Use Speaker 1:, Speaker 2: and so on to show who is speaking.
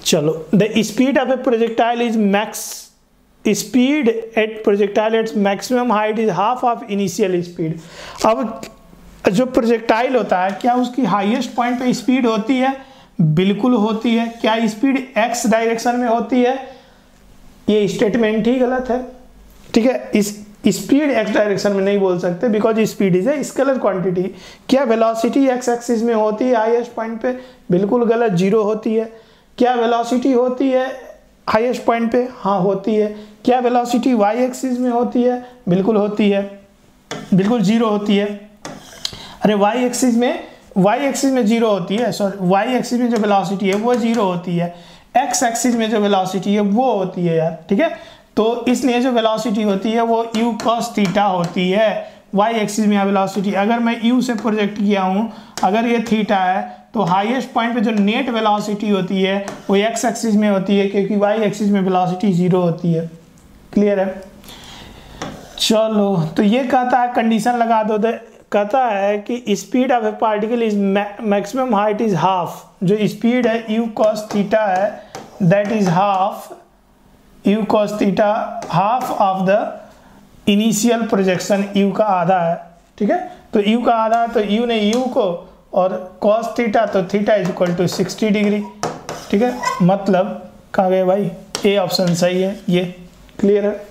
Speaker 1: चलो, the speed of a projectile is speed at projectile at maximum height is half of initial speed. अब जो projectile होता है, क्या उसकी हाईएस्ट पॉइंट पे स्पीड होती है? बिल्कुल होती है। क्या स्पीड एक्स डायरेक्शन में होती है? ये स्टेटमेंट ही गलत है। ठीक है, इस स्पीड एक्स डायरेक्शन में नहीं बोल सकते, because speed is a scalar quantity. क्या वेलोसिटी एक्स एक्सिस में होती है हाईएस्ट पॉइंट पे? बिल्कुल गलत, जीरो होती है। क्या वेलोसिटी होती है हाईएस्ट पॉइंट पे? हाँ होती है। क्या वेलोसिटी वाई एक्सिस में होती है? बिल्कुल होती है, बिल्कुल जीरो होती है। अरे वाई एक्सिस में जीरो होती है, सॉरी वाई एक्सिस में जो वेलोसिटी है वो जीरो होती है, एक्स एक्सिस में जो वेलोसिटी है वो होती है यार। ठीक है, तो इसलिए जो वेलोसिटी होती है वो u cos थीटा होती है। वाई एक्सिस में वेलोसिटी, अगर मैं u से प्रोजेक्ट किया हूँ, अगर ये थीटा है तो हाईएस्ट पॉइंट पे जो नेट वेलोसिटी होती है वो एक्स एक्सिस में होती है, क्योंकि वाई एक्सिस में वेलोसिटी जीरो होती है। क्लियर है? चलो, तो ये कहता है, कंडीशन लगा दो, कहता है कि speed of a particle is maximum height is half. जो स्पीड है u cos थीटा है, that is half u cos theta, half of the initial projection. u का आधा है। ठीक है, तो u का आधा, तो u ने u को, और cos थीटा, तो theta is equal to 60 degree. ठीक है, मतलब कहाँ गए भाई? ए ऑप्शन सही है ये। क्लियर है?